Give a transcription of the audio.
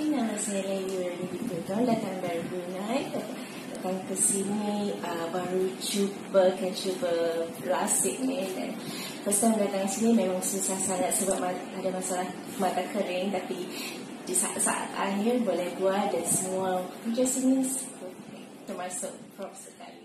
nama saya Layur Betul. Datang dari Brunei. Datang ke sini baru cuba plastik ni. Dan first time datang sini memang susah sangat sebab ada masalah mata kering. Tapi di saat-saat akhir boleh buat dan semua kerja sini termasuk prof sekali.